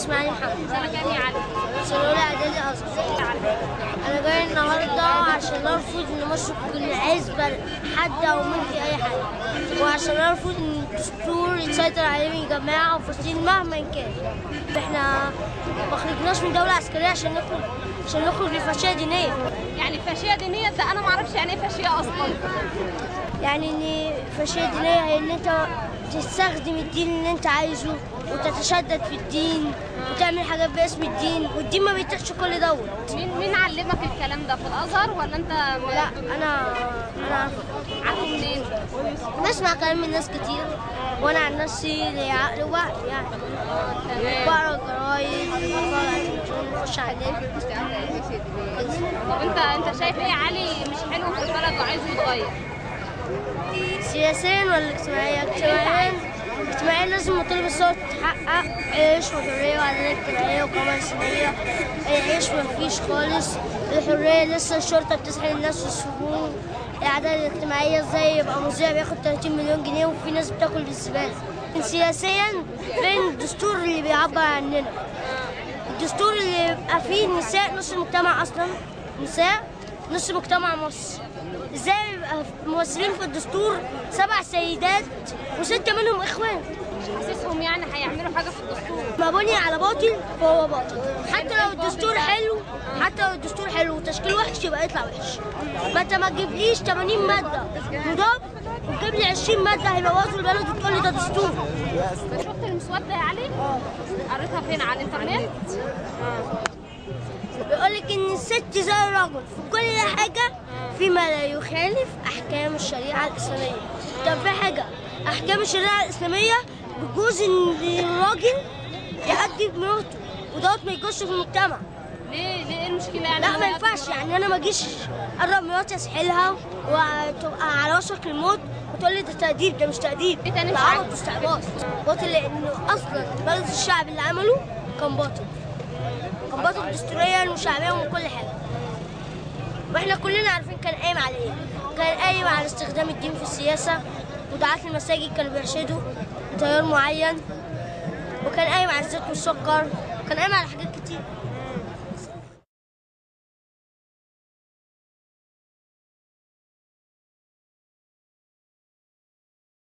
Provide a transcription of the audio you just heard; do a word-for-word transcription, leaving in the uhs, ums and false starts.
اسمي علي محمد. سنة كام يا علي؟ سنة أولى إعدادي أزهر. أنا جاي النهاردة عشان أرفض إن مصر تكون عزبة حد أو ملك أي حاجة، وعشان أرفض إن الدستور يتسيطر عليه من جماعة وفلسطين مهما كان. إحنا ما خرجناش من دولة عسكرية عشان نخرج عشان نخرج لفاشية دينية. يعني فاشية دينية ده أنا ما أعرفش يعني إيه فاشية أصلا. يعني إن فاشية دينية هي إن أنت تستخدم الدين اللي أنت عايزه وتتشدد في الدين وتعمل حاجات باسم الدين، والدين ما بيتقش كل دوت. مين مين علمك الكلام ده في الأزهر ولا أنت؟ لا أنا أنا عارفه منين؟ بسمع كلام من ناس كتير، وأنا عن نفسي لي عقل ووعي يعني. تمام. بقرا الجرايد، بتفرج على التلفزيون، بخش على النت. طب أنت أنت شايف إيه علي مش حلو في البلد وعايزه يتغير؟ سياسيا ولا اجتماعيا؟ اجتماعيا اجتماعيا لازم مطالب الثورة تتحقق، عيش وحرية وعدالة اجتماعية وكمان سنية. العيش مفيش خالص، الحرية لسه الشرطة بتسحل الناس في السجون. العدالة الاجتماعية ازاي يبقى مذيع بياخد ثلاثين مليون جنيه وفي ناس بتاكل بالزبالة؟ سياسيا فين الدستور اللي بيعبر عننا؟ الدستور اللي يبقى فيه النساء نص المجتمع اصلا، نساء نص مجتمع مصر. ازاي يبقى ممثلين في الدستور سبع سيدات وستة منهم اخوان؟ حاسسهم يعني هيعملوا حاجة في الدستور؟ ما بني على باطل فهو باطل. حتى لو الدستور حلو حتى لو الدستور حلو وتشكيل وحش يبقى يطلع وحش. ما انت ما تجيبليش ثمانين مادة مضاد وتجيب لي عشرين مادة هيبوظوا البلد وتقول لي ده دستور. شفت المسودة يا علي؟ قريتها فين، على الإنترنت؟ بيقول لك ان الست زي الرجل في كل حاجه فيما لا يخالف احكام الشريعه الاسلاميه. طب في حاجه احكام الشريعه الاسلاميه بتجوز ان الراجل يأدب مراته ودوت ما يجوزش في المجتمع. ليه ليه ايه المشكلة يعني؟ لا ما ينفعش، يعني انا ما اجيش اقرب مراتي اسحلها وتبقى على وشك الموت وتقول لي ده تأديب. ده مش تأديب، ايه تاني؟ ده عبط واستعباط. باطل لانه اصلا مجلس الشعب اللي عمله كان باطل، كان باطل دستوريا وشعبيا ومن كل حاجه. واحنا كلنا عارفين كان قايم على ايه. كان قايم على استخدام الدين في السياسه، ودعاة المساجد كانوا بيرشدوا تيار معين، وكان قايم على الزيت والسكر، وكان قايم على حاجات كتير.